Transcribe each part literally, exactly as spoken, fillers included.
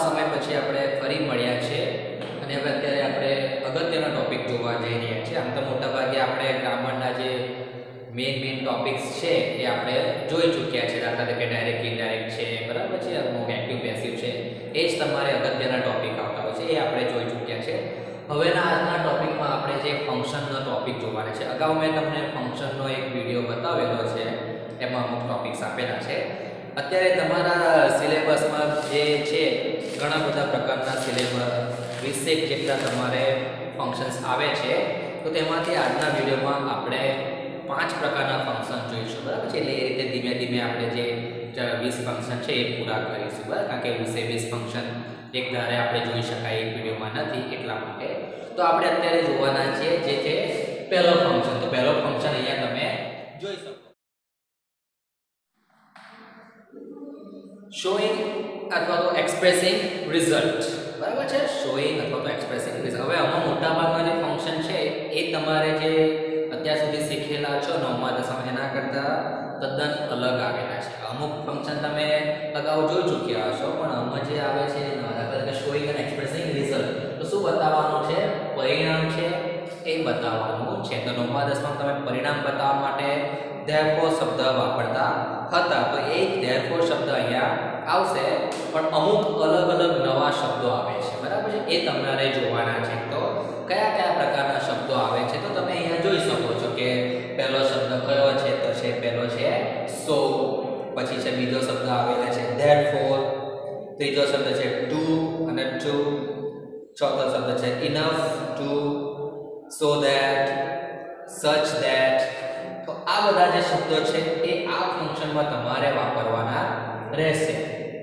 સમય પછી આપણે ફરી મળ્યા છે અને હવે અત્યારે આપણે અગત્યનો ટોપિક જોવા જઈ રહ્યા છીએ. આમ તો મોટાભાગે આપણે ગ્રામરના જે મેઇન મેઇન ટોપિક્સ છે એ આપણે જોઈ ચૂક્યા છે, દાખલા તરીકે ડાયરેક્ટ ઇનડાયરેક્ટ છે, બરાબર છે, અમુક એક્ટિવ પેસિવ છે, એ જ તમારે અગત્યના ટોપિક આવતા હોય છે, એ આપણે જોઈ ચૂક્યા છે. હવેના આજના ટોપિકમાં આપણે જે ફંક્શનનો ટોપિક જોવાના છે. અગાઉ મેં તમને ફંક્શનનો એક વિડીયો બતાવેલો છે, એમાં અમુક ટોપિક્સ આપેલા છે. અત્યારે તમારા સિલેબસમાં જે છે ઘણા બધા પ્રકારના સિલેબસ વીસેક જેટલા તમારે ફંક્શન્સ આવે છે, તો તેમાંથી આજના વિડીયોમાં આપણે પાંચ પ્રકારના ફંક્શન જોઈશું, બરાબર છે. એટલે એ રીતે ધીમે ધીમે આપણે જે વીસ ફંક્શન છે એ પૂરા કરીશું, બરાબર, કારણ કે વીસે વીસ ફંક્શન એક ધારે આપણે જોઈ શકાય એક વિડીયોમાં નથી, એટલા માટે. તો આપણે અત્યારે જોવાના છીએ જે છે પહેલો ફંક્શન. તો પહેલો ફંક્શન અહીંયા તમે જોઈ શકો, શોઈંગ અથવા તો એક્સપ્રેસિંગ રિઝલ્ટ, બરાબર છે, શોઈંગ અથવા તો એક્સપ્રેસિંગ રિઝલ્ટ. હવે આમાં મોટાભાગના જે ફંક્શન છે એ તમારે જે અત્યાર સુધી શીખેલા છો નવમા દસમા એના કરતાં તદ્દન અલગ આવેલા છે. અમુક ફંક્શન તમે અગાઉ જોઈ ચૂક્યા હશો, પણ આમાં જે આવે છે દાખલા તરીકે શોઈંગ અને એક્સપ્રેસિંગ રિઝલ્ટ, તો શું બતાવવાનું છે? પરિણામ છે એ બતાવવાનું છે. તો નવમા દસમા તમે પરિણામ બતાવવા માટે ધેરફોર શબ્દ વાપરતા હતા, તો એ ધેરફોર શબ્દ અહીંયા આવશે, પણ અમુક અલગ અલગ નવા શબ્દો આવે છે, બરાબર છે, એ તમારે જોવાના છે. તો કયા કયા પ્રકારના શબ્દો આવે છે તો તમે અહીંયા જોઈ શકો છો કે પહેલો શબ્દ કયો છે, તો છે પહેલો છે સો, પછી છે બીજો શબ્દ આવેલો છે ધેરફોર, ત્રીજો શબ્દ છે ટુ અને ટુ, ચોથો શબ્દ છે enough, too, so that, such that. તો આ બધા જે શબ્દો છે એ આ ફંક્શનમાં તમારે વાપરવાના રહેશે.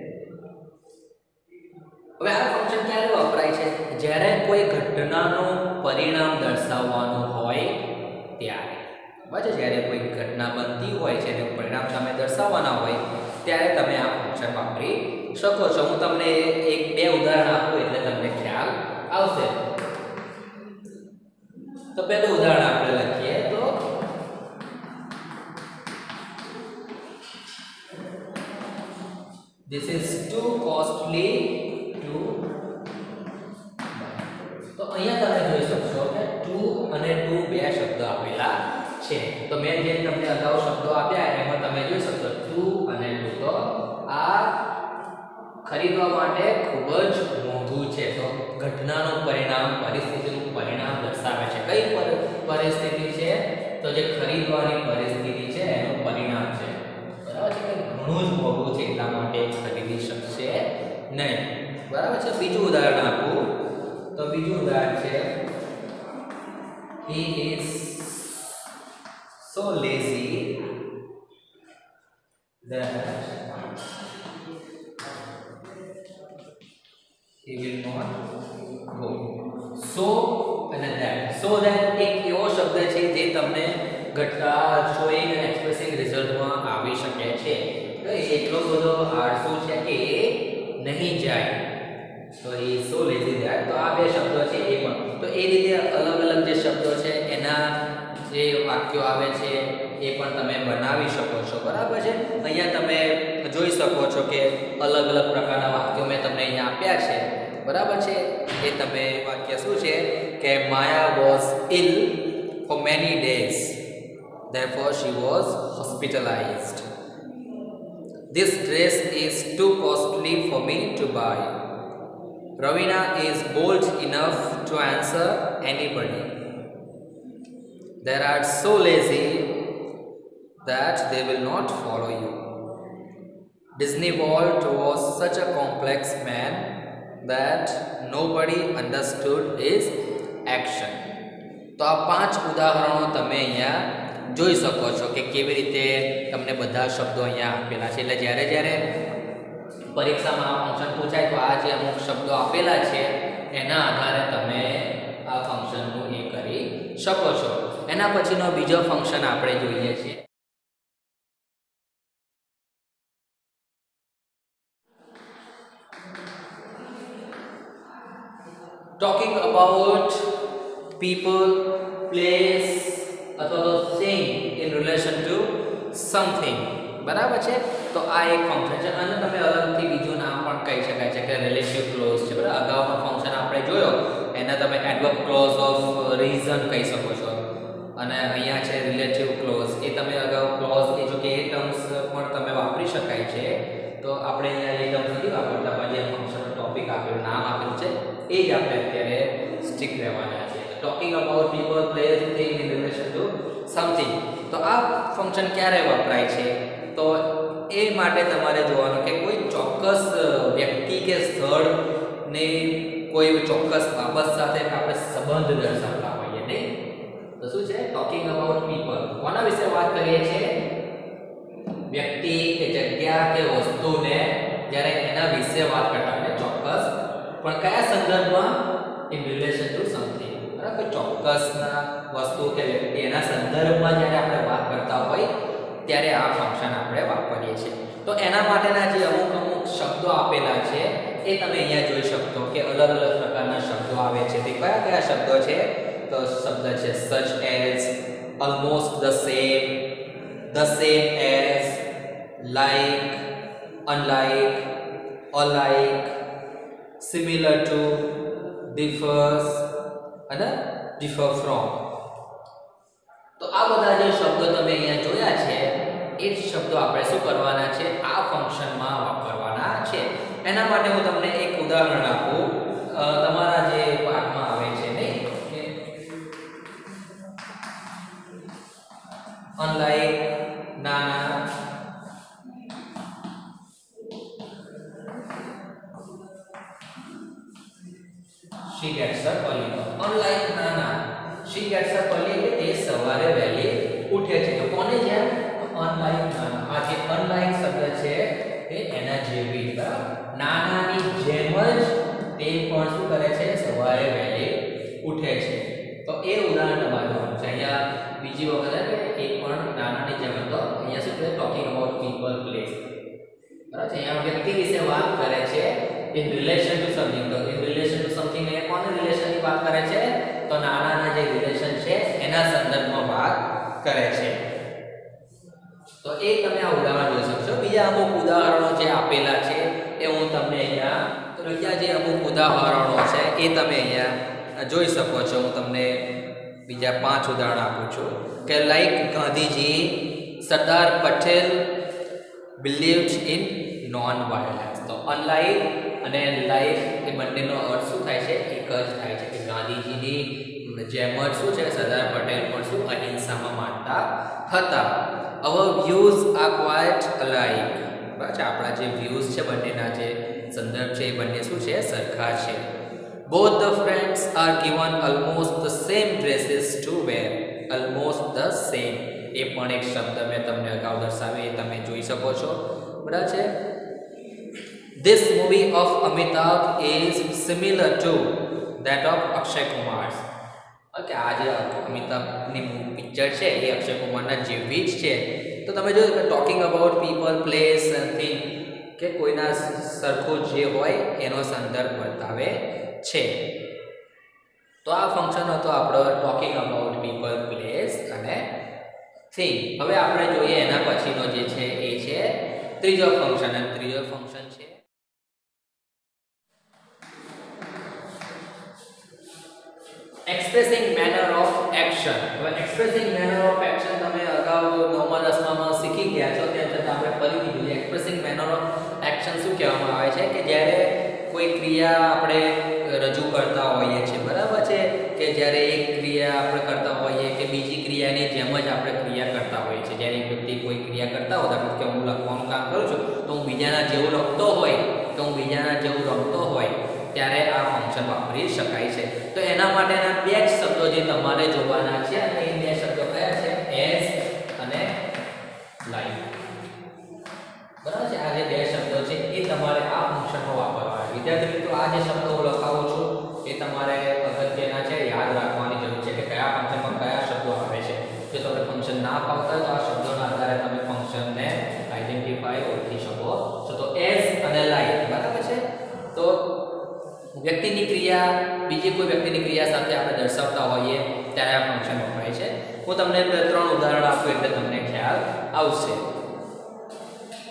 હવે આ ફંક્શન ક્યારે વપરાય છે? જ્યારે કોઈ ઘટનાનું પરિણામ દર્શાવવાનું હોય ત્યારે, બરાબર, જ્યારે કોઈ ઘટના બનતી હોય છે અને પરિણામ તમે દર્શાવવાના હોય ત્યારે તમે આ ફંક્શન વાપરી શકો છો. હું તમને એક બે ઉદાહરણ આપું એટલે તમને ખ્યાલ આવશે. તો પહેલું ઉદાહરણ આપણે લખીએ તો this is too costly to buy. તો અહીંયા તમે જોઈ શકશો કે ટુ અને ટુ બે શબ્દ આપેલા છે. તો મેં જે તમને અગાઉ શબ્દો આપ્યા એમાં તમે જોઈ શકશો ટુ અને ટુ. તો આ ખરીદવા માટે ખૂબ જ મોંઘું છે. તો ઘટનાનું પરિણામ, પરિસ્થિતિનું પરિણામ દર્શાવે છે. કઈ પરિસ્થિતિ છે? તો જે ખરીદવાની પરિસ્થિતિ છે એનું પરિણામ છે, બરાબર છે, કે ઘણું જ મોંઘું છે એટલા માટે ખરીદી શકશે નહીં, બરાબર છે. બીજું ઉદાહરણ આપું તો બીજું ઉદાહરણ છે he is so lazy that he will not go. so અને that, so that એક એવો શબ્દ છે જે તમને ઘટના શોઈંગ અને એક્સપ્રેસિંગ રિઝલ્ટમાં આવી શકે છે. તો એટલો બધો આળસુ છે કે એ નહીં જાય. તો એ સો લેઝી ધેટ. તો આ બે શબ્દો છે એ પણ, તો એ રીતે અલગ અલગ જે શબ્દો છે એના જે વાક્યો આવે છે એ પણ તમે બનાવી શકો છો, બરાબર છે. અહીંયા તમે જોઈ શકો છો કે અલગ અલગ પ્રકારના વાક્યો મેં તમને અહીંયા આપ્યા છે, બરાબર છે. એ તમે વાક્ય શું છે કે Maya was ill for many days, therefore she was hospitalized. This dress is too costly for me to buy. Ravina is bold enough to answer anybody. They are so lazy that they will not follow you. Disney Walt was such a complex man that nobody understood his action. તો આ પાંચ ઉદાહરણો તમે અહીંયા જોઈ શકો છો કે કેવી રીતે તમને બધા શબ્દો અહીંયા આપેલા છે. એટલે જ્યારે જ્યારે પરીક્ષામાં આ ફંક્શન પૂછાય તો આ જે અમુક શબ્દો આપેલા છે એના આધારે તમે આ ફંક્શનનું એ કરી શકો છો. એના પછીનો બીજો ફંક્શન આપણે જોઈએ છીએ talking about people, place અથવા તો thing in relation to something, બરાબર છે. તો આ એક ફંક્શન છે અને તમે અલગથી બીજું નામ પણ કહી શકાય છે કે રિલેટિવ ક્લોઝ છે બરાબર. અગાઉનો ફંક્શન આપણે જોયો એને તમે એડવર્બ ક્લોઝ ઓફ રીઝન કહી શકો છો અને અહીંયા છે રિલેટિવ ક્લોઝ. એ તમે અગાઉ ક્લોઝ એ જો કે એ ટર્મ્સ પણ તમે વાપરી શકાય છે. તો આપણે અહીંયા એ ટર્મ્સ નથી વાપરતા પણ જે ફંક્શનનો ટોપિક આપ્યો નામ આપ્યું છે એ જ આપણે અત્યારે સ્ટીક રહેવાના છે. Talking about people place thing in relation to something. તો આ ફંક્શન ક્યારે વપરાય છે? તો એ માટે તમારે જોવાનું કે કોઈ ચોક્કસ વ્યક્તિ કે સ્થળને કોઈ ચોક્કસ બાબત સાથે આપણે સંબંધ દર્શાવતા હોઈએ નહીં. તો શું છે ટોકિંગ અબાઉટ પીપલ? કોના વિશે વાત કરીએ છીએ? વ્યક્તિ કે જગ્યા કે વસ્તુને જ્યારે એના વિશે વાત કરતા હોય ચોક્કસ, પણ કયા સંદર્ભમાં? In relation to something. બરાબર. ચોક્કસના વસ્તુ કે વ્યક્તિ એના સંદર્ભમાં જ્યારે આપણે વાત કરતા હોય ત્યારે આ ફંક્શન આપણે વાપરીએ છીએ. તો એના માટેના જે અમુક અમુક શબ્દો આપેલા છે એ તમે અહીંયા જોઈ શકશો કે અલગ અલગ પ્રકારના શબ્દો આવે છે. તે કયા કયા શબ્દો છે? તો શબ્દ છે such as, almost the same, the same as, like, unlike, alike, similar to, differs અને differ from. તો આ બધા જે શબ્દો તમે અહીંયા જોયા છે એ જ શબ્દો આપણે શું કરવાના છે? આ ફંક્શનમાં વાપરવાના છે. એના માટે હું તમને એક ઉદાહરણ આપું. તમારા જે પાઠમાં આવે છે નહીં, unlike, નાના, she gets up early. unlike, નાના, she gets up early એટલે તે સવારે વહેલી ઉઠે છે. તો કોને જેમ? unlike, નાના. આ જે unlike શબ્દ છે એ એના જેવી જ બરાબર. નાનાની જેમ જ તે પણ શું કરે છે? સવારે વહેલી ઉઠે છે. તો એ ઉદાહરણ તમારે જોવાનું છે. અહીંયા બીજી વખત કે એ પણ નાનાની જેમ હતો. અહીંયા શું છે? Talking about people place. બરાબર. અહીંયા વ્યક્તિ વિશે વાત કરે છે ઇન રિલેશન ટુ સમથિંગ. તો ઇન રિલેશન ટુ સમથિંગ એ કોના રિલેશનની વાત કરે છે? તો નાનાના જે રિલેશન છે એના સંદર્ભમાં વાત કરે છે. તો એ તમે આ ઉદાહરણ જોઈ શકશો. બીજા અમુક ઉદાહરણો જે આપેલા છે એ હું તમને અહીંયા તો બીજા જે અમુક ઉદાહરણો છે એ તમે અહીંયા જોઈ શકો છો. હું તમને બીજા પાંચ ઉદાહરણ આપું છું કે like Gandhiji, Sardar Patel believed in non violence. તો અનલાઈક અને લાઈક એ બંનેનો અર્થ શું થાય છે? એક જ થાય છે કે ગાંધીજીની જેમ જ શું છે સરદાર પટેલ પણ શું અહિંસામાં માનતા હતા. Our views are quite alike. બરાબર. આપણા જે વ્યૂઝ છે બંનેના જે સંદર્ભ છે એ બંને શું છે? સરખા છે. both the friends are given almost the same dresses to wear. almost the same એ પણ એક શબ્દ મેં તમને અગાઉ દર્શાવ્યો એ તમે જોઈ શકો છો. બરાબર છે. This movie of Amitabh is similar to that of Akshay Kumar's. Okay, આ જે અમિતાભની પિક્ચર છે એ અક્ષય કુમારના જેવી જ છે. તો તમે જોયું કે talking about people place thing કે કોઈના સરખું જે હોય એનો સંદર્ભ બતાવે છે. તો આ ફંક્શન હતો આપણો ટોકિંગ અબાઉટ પીપલ પ્લેસ અને થિંગ. હવે આપણે જોઈએ એના પછીનો જે છે એ છે ત્રીજો ફંક્શન. અને ત્રીજો ફંક્શન છે એક્સપ્રેસિંગ મેનર ઓફ એક્શન. હવે એક્સપ્રેસિંગ મેનર ઓફ એક્શન તમે અગાઉ નવમા દસમામાં શીખી ગયા છો. તેમ છતાં આપણે ફરીથી જોઈએ એક્સપ્રેસિંગ મેનર ઓફ એક્શન શું કહેવામાં આવે છે કે જ્યારે કોઈ ક્રિયા આપણે રજૂ કરતા હોઈએ છીએ. બરાબર છે કે જ્યારે એક ક્રિયા આપણે કરતા હોઈએ કે બીજી ક્રિયાની જેમ જ આપણે ક્રિયા કરતા હોઈએ છીએ. જ્યારે એક વ્યક્તિ કોઈ ક્રિયા કરતા હોય દાખલા કે હું લખવાનું કામ કરું છું તો હું બીજાના જેવું લખતો હોય તો હું બીજાના જેવું રમતો હોય ત્યારે આ ફંક્શન વાપરી શકાય છે. તો એના માટેના બે જ શબ્દો જે તમારે જોવાના છે અને એ બે શબ્દો કયા છે? એઝ અને લાઈક. બરાબર છે. આ જે બે શબ્દો છે એ તમારે આ ફંક્શનમાં વાપરવા. વિદ્યાર્થી મિત્રો, આ જે શબ્દો હું લખાવું છું એ તમારે અગત્યના છે, યાદ રાખવાની જરૂર છે કે કયા ફંક્શનમાં કયા શબ્દો આવે છે. જો તમને ફંક્શન ના ફાવતા હોય તો આ શબ્દોના આધારે તમે ફંક્શનને આઈડેન્ટિફાઈ ઓળખી શકો છો. તો એઝ અને લાઈક. બરાબર છે. તો વ્યક્તિની ક્રિયા બીજી કોઈ વ્યક્તિની ક્રિયા સાથે આપણે દર્શાવતા હોઈએ ત્યારે આ ફંક્શન વપરાય છે. હું તમને બે ત્રણ ઉદાહરણ આપું એટલે તમને ખ્યાલ આવશે.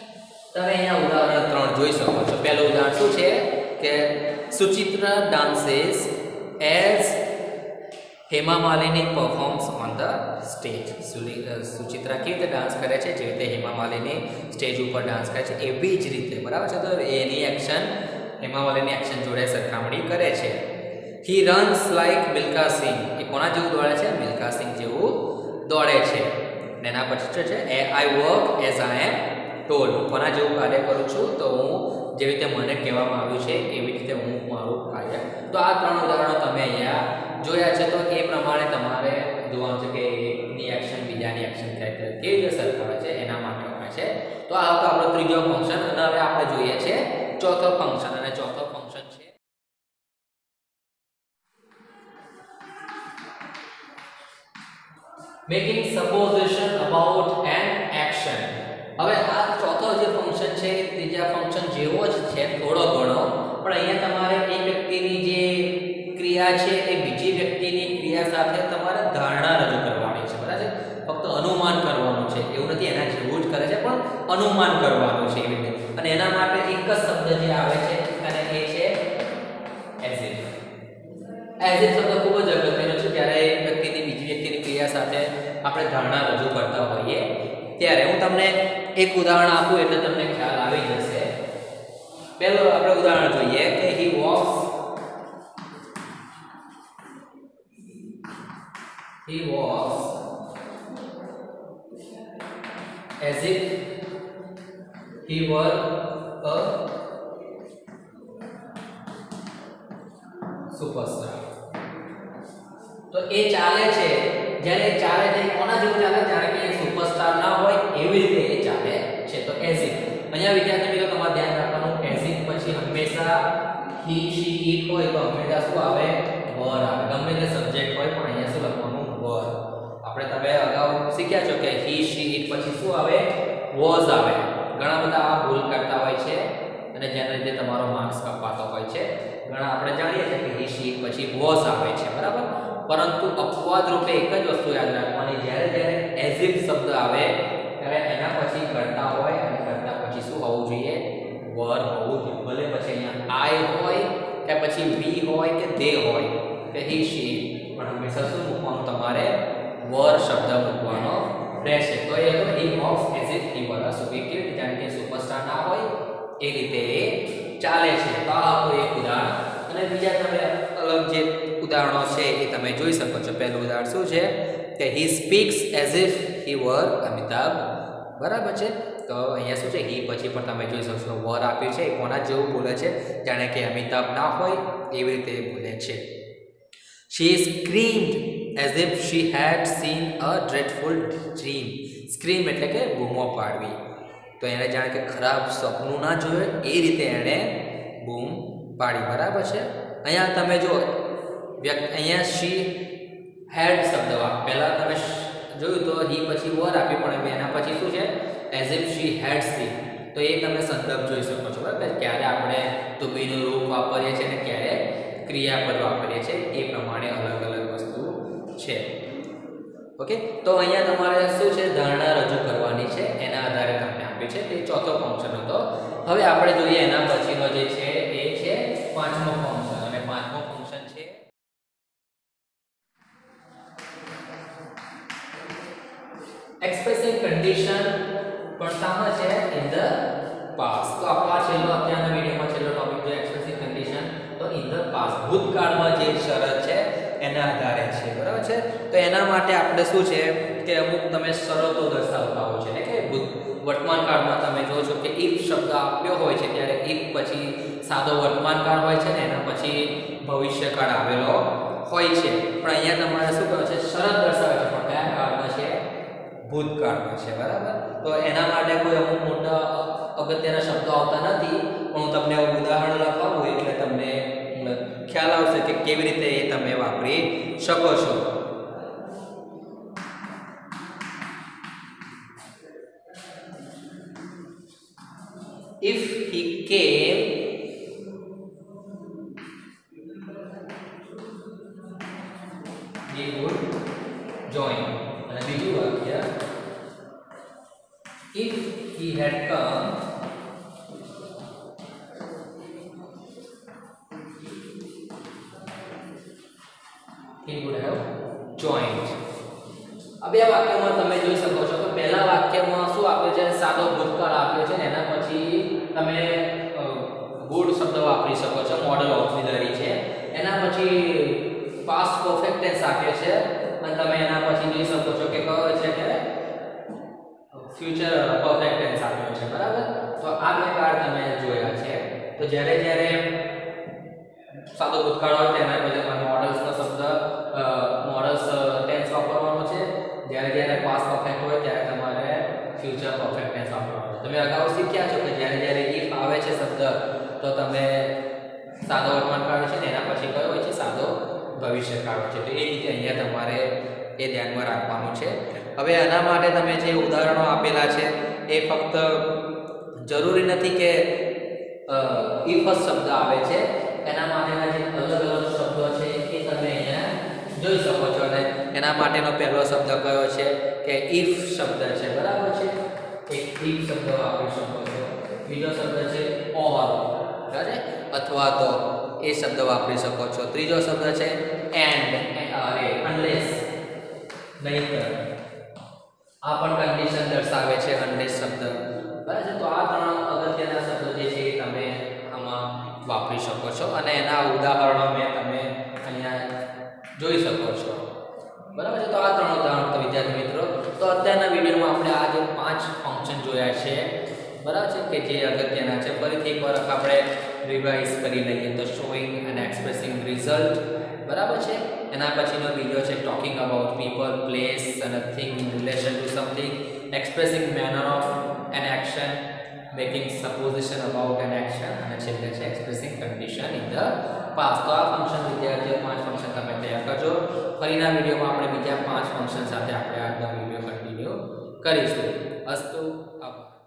તમે અહીંયા ઉદાહરણ ત્રણ જોઈ શકો છો. પહેલું ઉદાહરણ શું છે કે Suchitra dances as Hema Malini performs on the stage. Suchitra કેવી રીતે ડાન્સ કરે છે, જે રીતે હેમા માલિની સ્ટેજ ઉપર ડાન્સ કરે છે એવી જ રીતે, બરાબર છે. તો એની એક્શન હેમા માલિની એક્શન જોડે સરખામણી કરે છે. He runs like Milkha Singh, એ કોના જેવું દોડે છે? મિલ્ખા સિંહ જેવું દોડે છે. એના પછી છે એ I work as I am told, કોના જેવું કાર્ય કરું છું? તો હું જેવી રીતે મને કહેવામાં આવ્યું છે એવી રીતે હું મારું કાર્ય. તો આ ત્રણ ઉદાહરણો તમે અહીંયા જોયા છે. તો એ પ્રમાણે તમારે જોવાનું છે કે એકની એક્શન બીજાની એક્શન કેવી રીતે સરખાવે છે એના માટે હોય છે. તો આ હતો આપણો ત્રીજો ફંક્શન. અને હવે આપણે જોઈએ છે ચોથો ફંક્શન. અને ચોથો ફંક્શન છે making supposition about an action. હવે આ ચોથો જે ફંક્શન છે એ ત્રીજા ફંક્શન જેવો જ છે થોડો ઘણો, પણ અહીંયા તમારે એક વ્યક્તિની જે ક્રિયા છે એ બીજી વ્યક્તિની ક્રિયા સાથે તમારે ધારણા રજૂ કરવાની છે, બરાબર છે. ફક્ત અનુમાન કરવાનું છે, એવું નથી એના જેવું જ કરે છે પણ અનુમાન કરવાનું છે એવી રીતે. અને એના માટે એક જ શબ્દ જે આવે છે અને એ છે એઝ ઇફ. એઝ ઇફ શબ્દ ખૂબ જ અગત્યનો છે. જ્યારે એક વ્યક્તિની બીજી વ્યક્તિની ક્રિયા સાથે આપણે ધારણા રજૂ કરતા હોઈએ ત્યારે હું તમને એક ઉદાહરણ આપું એટલે તમને ખ્યાલ આવી જશે. પહેલું આપણે ઉદાહરણ જોઈએ કે he walks he walks as if he were a superstar. તો એ ચાલે છે, જ્યારે એ ચાલે છે કોના જેવું ચાલે? જ્યારે કે સુપરસ્ટાર ના હોય એવી રીતે એ ચાલે છે. તો as if અહીંયા વિદ્યાર્થી મિત્રો તમારે ધ્યાન રાખવાનું, as if પછી હંમેશા he she it હોય તો હંમેશા શું આવે? વર આવે. ગમે તે સબ્જેક્ટ હોય પણ અહીંયા શું લખવાનું? વર. આપણે તમે અગાઉ શીખ્યા છો કે he she it પછી શું આવે? was આવે. ઘણા બધા આ ભૂલ કરતા હોય છે અને જેના લીધે તમારો માર્ક્સ કપાતો હોય છે. ઘણા આપણે જાણીએ છીએ કે he she it પછી was આવે છે, બરાબર. પરંતુ અપવાદ રૂપે એક જ વસ્તુ યાદ રાખવાની, જ્યારે જ્યારે as if શબ્દ આવે ત્યારે એના પછી કરતા હોય અને કરતા પછી શું હોવું જોઈએ? વર હોવું જોઈએ. ભલે પછી અહીંયા I હોય કે પછી we હોય કે they હોય કે he she પણ હંમેશા શું મૂકવાનું? તમારે વર શબ્દ મૂકવાનો રહેશે. તો એ હતો he walks as if he were a superstar. જાણે કે સુપરસ્ટાર ના હોય એ રીતે એ ચાલે છે. તો આ હતું એક ઉદાહરણ. અને બીજા તમે અલગ જે ઉદાહરણો છે એ તમે જોઈ શકો છો. પહેલું ઉદાહરણ શું છે કે he speaks as if he were Amitabh, બરાબર છે. તો અહીંયા શું છે? he પછી પણ તમે જોઈ શકશો વર આપ્યું છે. કોના જેવું બોલે છે? જાણે કે અમિતાભ ના હોય એવી રીતે બોલે છે. She screamed as if she had seen a dreadful dream. Scream એટલે કે બૂમો પાડવી. તો એને જાણે કે ખરાબ સપનું ના જોયું એ રીતે એણે બૂમ પાડી, બરાબર છે. અહીંયા તમે જો વ્યક્તિ અહીંયા she had શબ્દ વાપ પહેલા તમે જોયું તો he પછી વર આપી, પણ એના પછી શું છે? as if she had seen. તો એ તમે સંદર્ભ જોઈ શકો છો, બરાબર. ક્યારે આપણે to be નું રૂપ વાપરીએ છીએ અને ક્યારે ક્રિયાપદ વાપરીએ છીએ એ પ્રમાણે અલગ અલગ વસ્તુ છે. ઓકે, તો અહીંયા તમારે શું છે? ધારણા રજૂ કરવાની છે. એના આધારે તમને આપ્યું છે. તે ચોથો ફંક્શન હતો. હવે આપણે જોઈએ એના પછીનો જે છે એ છે પાંચમો ફંક્શન. અને પાંચમો ફંક્શન છે એક્સપ્રેસિંગ કન્ડિશન પણ સામે છે ઇન ધ પાસ્ટ. તો આપણો આ છેલ્લો અત્યારના વિડિયોમાં છેલ્લો ટોપિક જો એક્સપ્રેસિંગ કન્ડિશન, તો ઇન ધ પાસ્ટ ભૂતકાળમાં જે શરત છે એના આધારે છે, બરાબર છે. તો એના માટે આપણે શું છે કે અમુક તમે શરતો દર્શાવતા હોય છે ને કે વર્તમાન કાળમાં તમે જો છો કે if શબ્દ આપ્યો હોય છે ત્યારે if પછી સાદો વર્તમાન કાળ હોય છે ને એના પછી ભવિષ્યકાળ આવેલો હોય છે. પણ અહીંયા તમારે શું કહે છે? શરત દર્શાવે છે, પણ કયા કાળમાં છે? ભૂતકાળમાં છે, બરાબર. તો એના માટે કોઈ અમુક મોટા અગત્યના શબ્દો આવતા નથી, પણ હું તમને ઉદાહરણ લખાવું એટલે તમને ખ્યાલ આવશે કે કેવી રીતે એ તમે વાપરી શકો છો. if he came he would join. અને બીજું વાક્ય if he had come he would have joined. આ બે વાક્યમાં તમે જોઈ શકો છો કે પહેલા વાક્યમાં શું આપ્યું છે, સાદો ભૂતકાળ આપ્યો છે ને એના પછી તમે ગુડ શબ્દ વાપરી શકો છો, મોડલ ઓક્સિલરી છે. એના પછી પાસ્ટ પરફેક્ટ ટેન્સ આપ્યો છે અને તમે એના પછી જોઈ શકો છો કે કયો છે કે ફ્યુચર પરફેક્ટ ટેન્સ આપ્યો છે. બરાબર, તો આ બે કાર્ડ તમે જોયા છે. તો જ્યારે જ્યારે સાદો ભૂતકાળ હોય તેના પછી તમારે મોડલ્સનો શબ્દ મોડલ્સ ટેન્સ વાપરવાનો છે. જ્યારે જ્યારે પાસ્ટ પરફેક્ટ હોય ત્યારે તમારે ફ્યુચર પરફેક્ટ ટેન્સ વાપરવાનો છે. તમે અગાઉ શીખ્યા છો કે જ્યારે જ્યારે ઇફ આવે છે શબ્દ તો તમે સાદો વર્તમાનકાળ છે ને એના પછી કયો હોય છે, સાદો ભવિષ્યકાળ છે. તો એ રીતે અહીંયા તમારે એ ધ્યાનમાં રાખવાનું છે. હવે આના માટે તમે જે ઉદાહરણો આપેલા છે એ ફક્ત જરૂરી નથી કે ઇફ જ શબ્દ આવે છે, એના માટેના જે અલગ અલગ શબ્દો છે એ તમે અહીંયા જોઈ શકો છો. અને એના માટેનો પહેલો શબ્દ કયો છે કે ઇફ શબ્દ છે. બરાબર છે, એક ઇફ શબ્દ વાપરી શકો છો. બીજો શબ્દ છે ઓર, બરાબર, અથવા તો એ શબ્દ વાપરી શકો છો. ત્રીજો શબ્દ છે એન્ડ, અરે અનલેસ, નહીંતર. આ પણ કન્ડિશન દર્શાવે છે અનલેસ શબ્દ. બરાબર છે, તો આ ત્રણ અગત્યના શબ્દો જે છે એ તમે આમાં વાપરી શકો છો અને એના ઉદાહરણો મેં તમે અહીંયા જોઈ શકો છો. બરાબર છે, તો આ ત્રણ ઉદાહરણ તો વિદ્યાર્થી મિત્રો, તો અત્યારના વિડીયોમાં આપણે આ જે પાંચ ફંક્શન જોયા છે, બરાબર છે, કે જે અગત્યના છે. ફરીથી એકવાર આપણે રિવાઇઝ કરી લઈએ. તો શોઈંગ એન્ડ એક્સપ્રેસિંગ રિઝલ્ટ, બરાબર છે. એના પછીનો બીજો છે ટોકિંગ અબાઉટ પીપલ, પ્લેસ અને thing in relation to something, expressing manner of an action, making supposition about an action, અને છેલ્લે છે expressing condition in the past. તો આ ફંક્શન વિદ્યાર્થીઓ પાંચ ફંક્શન તમે તૈયાર કરજો. ફરીના વિડીયોમાં આપણે બીજા પાંચ ફંક્શન સાથે આપણે આજનો વિડીયો કન્ટિન્યુ કરીશું. અસ્તુ, આભાર.